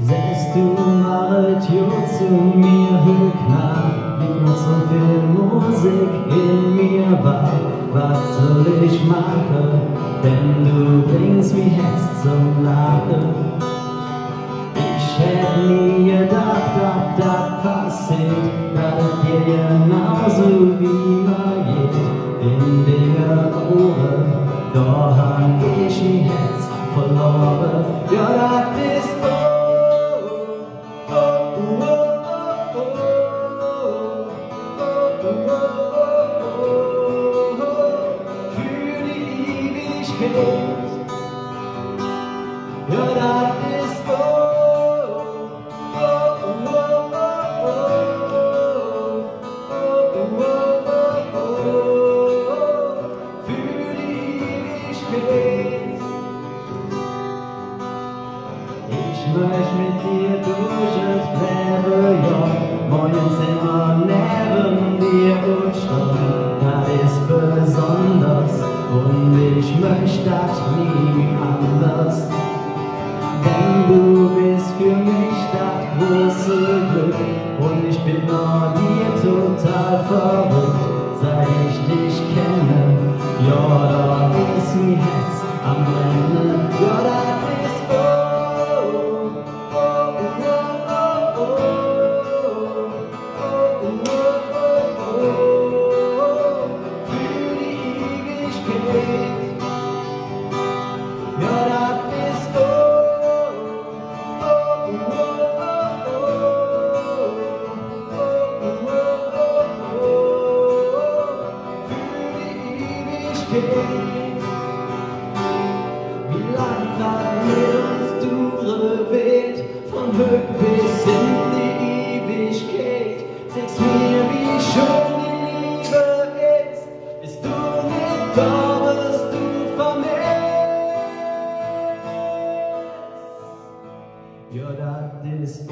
Sest du malet jo zu mir hübner, liegt noch so viel Musik in mir wach. Was soll ich machen, denn du bringst mich jetzt zum Lachen. Ich hätte nie gedacht, dass das passiert, dass es dir genauso wie mir geht. In den Ohren, doch hab ich mein Herz verloren. Ja, das ist für die Ewigkeit. Ja, das ist für die Ewigkeit. Ich möcht mit dir durch das Leben, ja, morgen sind wir neben dir und stehen. Das ist besonders und ich möcht das nie anders. Denn du bist für mich das große Glück und ich bin an dir total verrückt, seit ich dich kenne. Ja, da ist mein Herz am Brennen. Ja, das ist für die Ewigkeit. Ja, das ist wie lang das mit uns durchweht, von Höck bis in die Ewigkeit. Sag's mir, wie schon die Liebe ist, bist du nicht da, wirst du vermisst. Ja, das ist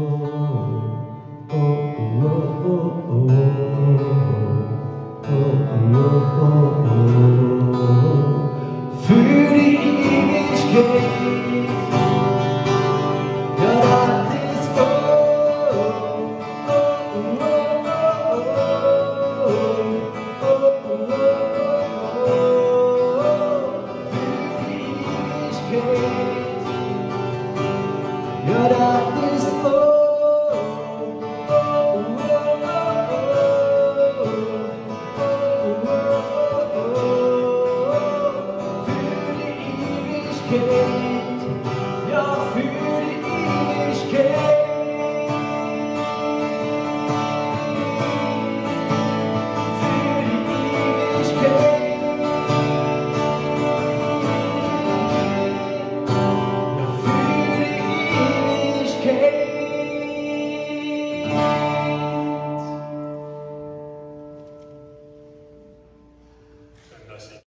für die Ewigkeit. Ja, das ist für die Ewigkeit. Ja, das ist ja, für die Ewigkeit.